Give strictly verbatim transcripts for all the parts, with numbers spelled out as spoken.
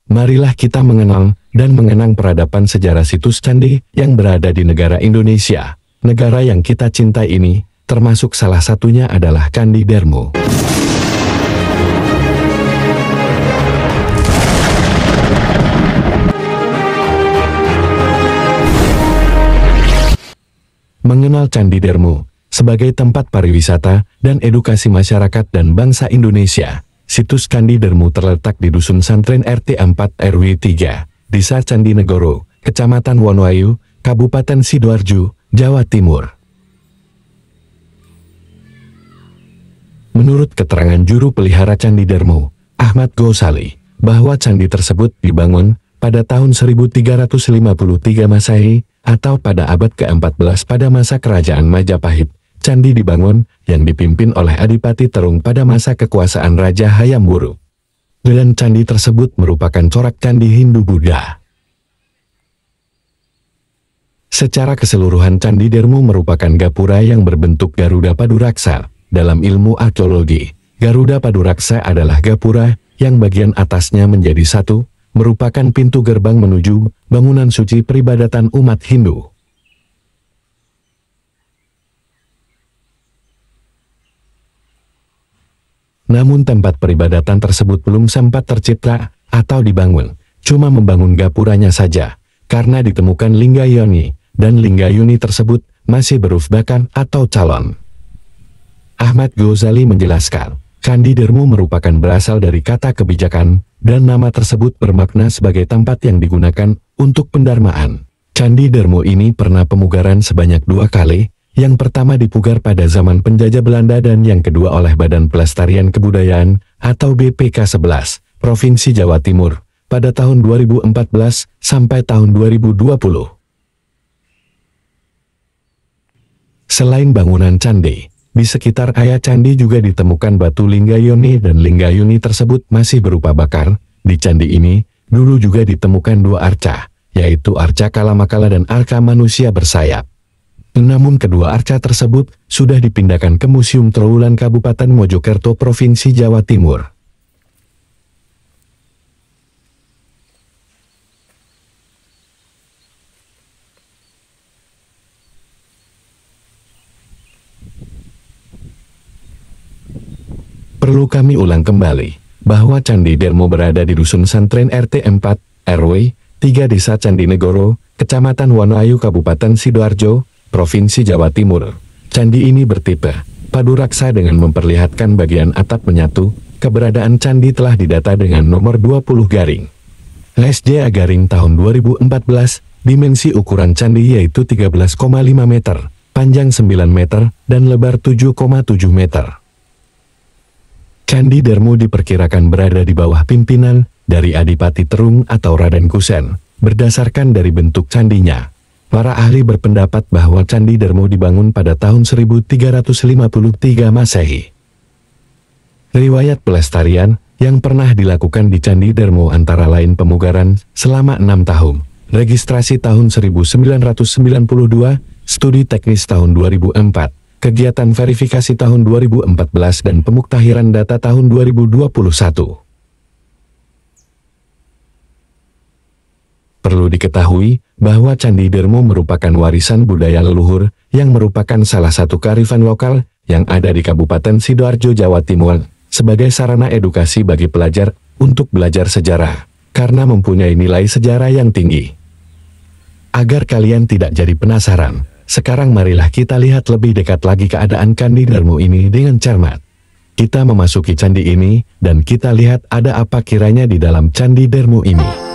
marilah kita mengenal dan mengenang peradaban sejarah situs candi yang berada di negara Indonesia. Negara yang kita cintai ini, termasuk salah satunya adalah Candi Darmo. Mengenal Candi Darmo sebagai tempat pariwisata dan edukasi masyarakat dan bangsa Indonesia. Situs Candi Darmo terletak di Dusun Santren R T empat R W tiga, Desa Candi Negoro, Kecamatan Wonoayu, Kabupaten Sidoarjo, Jawa Timur. Menurut keterangan juru pelihara Candi Darmo, Ahmad Ghazali, bahwa candi tersebut dibangun pada tahun seribu tiga ratus lima puluh tiga Masehi atau pada abad keempat belas pada masa Kerajaan Majapahit. Candi dibangun yang dipimpin oleh Adipati Terung pada masa kekuasaan Raja Hayam Wuruk. Dan candi tersebut merupakan corak candi Hindu-Buddha. Secara keseluruhan Candi Darmo merupakan gapura yang berbentuk Garuda Paduraksa. Dalam ilmu arkeologi, Garuda Paduraksa adalah gapura yang bagian atasnya menjadi satu, merupakan pintu gerbang menuju bangunan suci peribadatan umat Hindu. Namun tempat peribadatan tersebut belum sempat tercipta atau dibangun, cuma membangun gapuranya saja, karena ditemukan lingga yoni, dan lingga yoni tersebut masih berufbakan atau calon. Ahmad Ghazali menjelaskan, Candi Darmo merupakan berasal dari kata kebijakan, dan nama tersebut bermakna sebagai tempat yang digunakan untuk pendarmaan. Candi Darmo ini pernah pemugaran sebanyak dua kali, yang pertama dipugar pada zaman penjajah Belanda dan yang kedua oleh Badan Pelestarian Kebudayaan atau B P K sebelas, Provinsi Jawa Timur, pada tahun dua ribu empat belas sampai tahun dua ribu dua puluh. Selain bangunan candi, di sekitar area candi juga ditemukan batu lingga yoni dan lingga yoni tersebut masih berupa bakar. Di candi ini, dulu juga ditemukan dua arca, yaitu arca Kalamakala dan arca manusia bersayap. Namun kedua arca tersebut sudah dipindahkan ke Museum Trowulan Kabupaten Mojokerto Provinsi Jawa Timur. Perlu kami ulang kembali, bahwa Candi Darmo berada di Dusun Santren R T empat, R W tiga Desa Candi Negoro, Kecamatan Wonoayu Kabupaten Sidoarjo, Provinsi Jawa Timur. Candi ini bertipe paduraksa dengan memperlihatkan bagian atap menyatu. Keberadaan candi telah didata dengan nomor dua puluh garing S J A garing tahun dua ribu empat belas. Dimensi ukuran candi yaitu tiga belas koma lima meter, panjang sembilan meter, dan lebar tujuh koma tujuh meter. Candi Darmo diperkirakan berada di bawah pimpinan dari Adipati Terung atau Raden Kusen. Berdasarkan dari bentuk candinya, para ahli berpendapat bahwa Candi Darmo dibangun pada tahun seribu tiga ratus lima puluh tiga Masehi. Riwayat pelestarian yang pernah dilakukan di Candi Darmo antara lain pemugaran selama enam tahun, registrasi tahun seribu sembilan ratus sembilan puluh dua, studi teknis tahun dua ribu empat, kegiatan verifikasi tahun dua ribu empat belas dan pemuktahiran data tahun dua ribu dua puluh satu. Perlu diketahui bahwa Candi Darmo merupakan warisan budaya leluhur yang merupakan salah satu kearifan lokal yang ada di Kabupaten Sidoarjo, Jawa Timur, sebagai sarana edukasi bagi pelajar untuk belajar sejarah, karena mempunyai nilai sejarah yang tinggi. Agar kalian tidak jadi penasaran, sekarang marilah kita lihat lebih dekat lagi keadaan Candi Darmo ini dengan cermat. Kita memasuki candi ini, dan kita lihat ada apa kiranya di dalam Candi Darmo ini.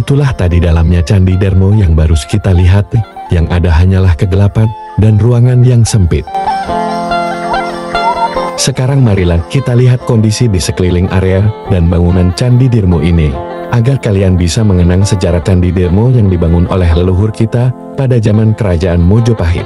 Itulah tadi dalamnya Candi Dermo yang baru kita lihat, yang ada hanyalah kegelapan dan ruangan yang sempit. Sekarang marilah kita lihat kondisi di sekeliling area dan bangunan Candi Dermo ini, agar kalian bisa mengenang sejarah Candi Dermo yang dibangun oleh leluhur kita pada zaman Kerajaan Mojopahit.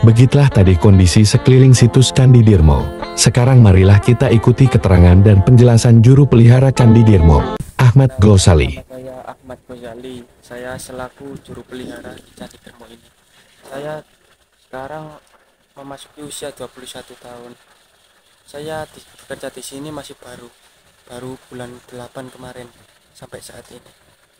Begitulah tadi kondisi sekeliling situs Candi Dirmo. Sekarang marilah kita ikuti keterangan dan penjelasan juru pelihara Candi Dirmo, Ahmad Ghazali. Saya Ahmad Ghazali, saya selaku juru pelihara di Candi Dirmo ini. Saya sekarang memasuki usia dua puluh satu tahun. Saya di, bekerja di sini masih baru, baru bulan delapan kemarin sampai saat ini.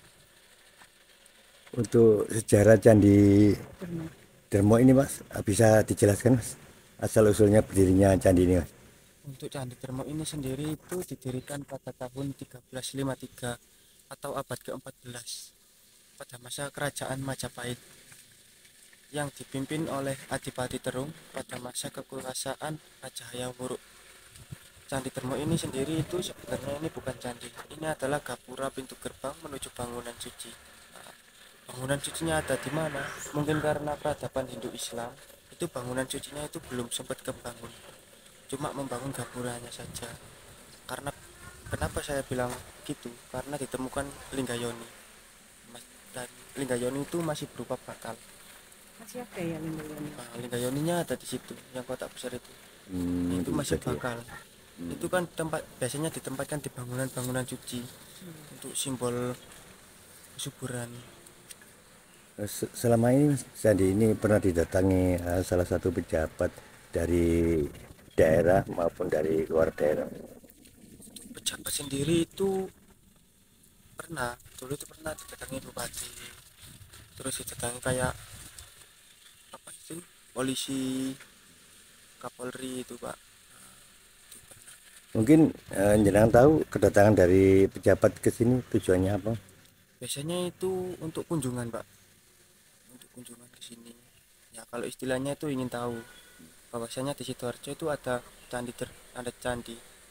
Untuk sejarah Candi Dirmo ini Mas, bisa dijelaskan Mas, asal usulnya berdirinya candi ini Mas? Untuk Candi Dirmo ini sendiri itu didirikan pada tahun seribu tiga ratus lima puluh tiga atau abad ke empat belas pada masa kerajaan Majapahit yang dipimpin oleh Adipati Terung pada masa kekuasaan Raja Hayam Wuruk. Candi Dirmo ini sendiri itu sebenarnya ini bukan candi, ini adalah gapura pintu gerbang menuju bangunan suci. Nah, bangunan sucinya ada di mana? Mungkin karena peradaban Hindu Islam itu bangunan sucinya itu belum sempat kebangun, cuma membangun gapuranya saja. Karena kenapa saya bilang gitu? Karena ditemukan Linggayoni, dan Linggayoni itu masih berupa bakal. Masih ada ya Linggayoni? Nah, Linggayoninya ada di situ, yang kotak besar itu. Hmm, itu masih jadi- bakal. Hmm. Itu kan tempat biasanya ditempatkan di bangunan-bangunan suci hmm. untuk simbol kesuburan. Se- Selama ini Mas, candi ini pernah didatangi uh, salah satu pejabat dari daerah maupun dari luar daerah. Pejabat sendiri itu pernah, dulu itu pernah didatangi bupati, terus didatangi kayak apa itu polisi, Kapolri itu Pak. Mungkin uh, jenengan tahu kedatangan dari pejabat ke sini tujuannya apa? Biasanya itu untuk kunjungan Pak, untuk kunjungan ke sini. Ya kalau istilahnya itu ingin tahu bahwasanya di Sidoarjo itu ada candi ter, ada candi.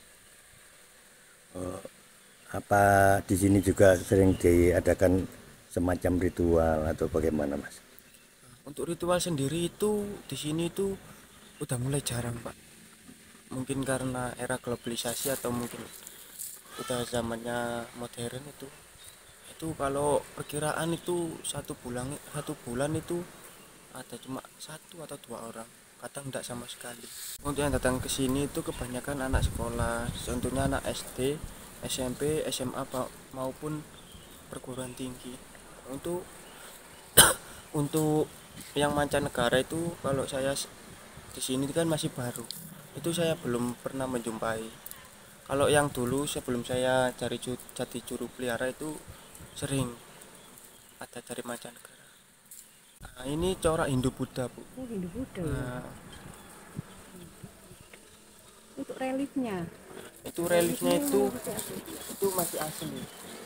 Uh, apa di sini juga sering diadakan semacam ritual atau bagaimana Mas? Untuk ritual sendiri itu di sini itu udah mulai jarang Pak. Mungkin karena era globalisasi atau mungkin udah zamannya modern itu. Itu kalau perkiraan itu satu bulan satu bulan itu ada cuma satu atau dua orang, kadang tidak sama sekali. Untuk yang datang ke sini itu kebanyakan anak sekolah, contohnya anak S D, S M P, S M A maupun perguruan tinggi. Untuk untuk yang mancanegara itu kalau saya di sini kan masih baru, itu saya belum pernah menjumpai. Kalau yang dulu sebelum saya cari jadi juru pelihara itu sering ada dari mancanegara. Nah, ini corak Hindu Buddha Bu. Oh, Hindu Buddha. Nah, untuk reliefnya? Itu reliefnya itu itu masih asli.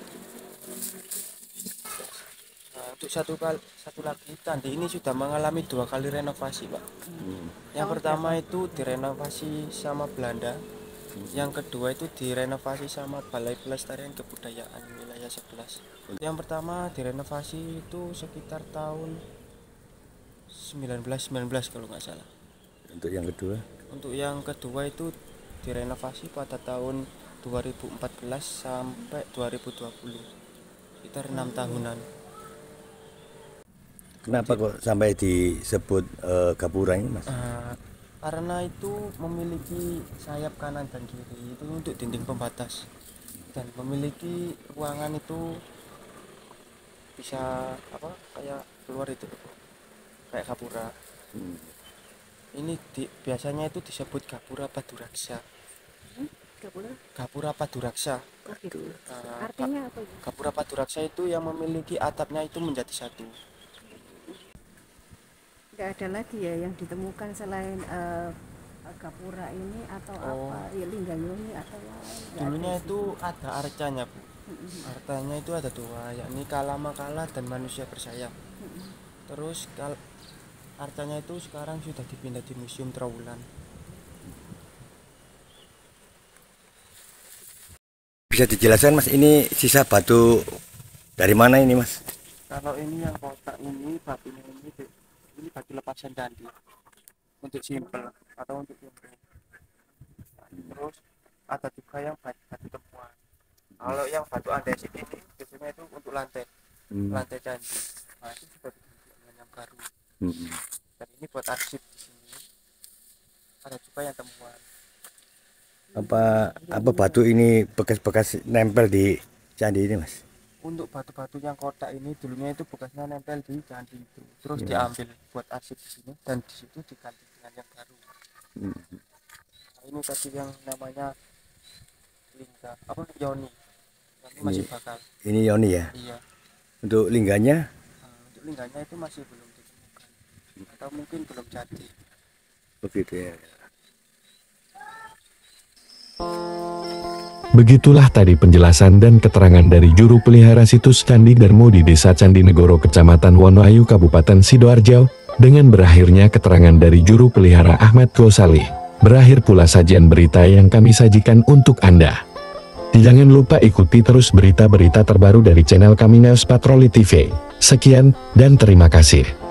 Nah, untuk satu kali satu lagi candi ini sudah mengalami dua kali renovasi Pak. Hmm. Yang oh, pertama apa? Itu direnovasi sama Belanda. Hmm. Yang kedua itu direnovasi sama Balai Pelestarian Kebudayaan wilayah sebelas. Yang pertama direnovasi itu sekitar tahun sembilan belas sembilan belas kalau nggak salah. Untuk yang kedua? Untuk yang kedua itu direnovasi pada tahun dua ribu empat belas sampai dua ribu dua puluh, sekitar enam tahunan. Kenapa kok sampai disebut uh, gapura ini Mas? Uh, karena itu memiliki sayap kanan dan kiri itu untuk dinding pembatas dan memiliki ruangan itu bisa apa kayak keluar itu kayak gapura. Hmm. Ini di, biasanya itu disebut gapura paduraksa. Hmm? Gapura? Gapura paduraksa. Oh, gitu. Uh, Artinya apa? Gapura paduraksa itu yang memiliki atapnya itu menjadi satu. Nggak ada lagi ya yang ditemukan selain uh, gapura ini atau oh. apa ya Linggayoni atau lain? Dulunya itu ada arcanya Bu. Mm-hmm. Arcanya itu ada dua, yakni Kala Makala dan Manusia Bersayap. Mm-hmm. Terus kal arcanya itu sekarang sudah dipindah di Museum Trowulan. Bisa dijelaskan Mas, ini sisa batu dari mana ini Mas? Kalau ini yang kotak ini batunya ini ini batu lepasan candi untuk simpel atau untuk simpel. Terus ada juga yang batu, batu temuan. Kalau yang batu andesit ini biasanya itu untuk lantai hmm. lantai candi. Nah itu juga dengan yang baru. Hmm. Dan ini buat arsip di sini. Ada juga yang temuan. Apa apa batu ini bekas-bekas nempel di candi ini, Mas? Untuk batu-batu yang kotak ini dulunya itu bekasnya nempel di candi itu, terus Ya. diambil buat arsip di sini dan di situ diganti dengan yang baru. Hmm. Nah, ini tadi yang namanya lingga apa Yoni, nanti Ini- masih bakal. Ini Yoni ya. Iya. Untuk lingganya Nah, untuk lingganya itu masih belum ditemukan atau mungkin belum jadi. begitu ya. Begitulah tadi penjelasan dan keterangan dari juru pelihara situs Candi Darmo di Desa Candinegoro, Kecamatan Wonoayu, Kabupaten Sidoarjo, dengan berakhirnya keterangan dari juru pelihara Ahmad Ghosali. Berakhir pula sajian berita yang kami sajikan untuk Anda. Jangan lupa ikuti terus berita-berita terbaru dari channel kami News Patroli T V. Sekian, dan terima kasih.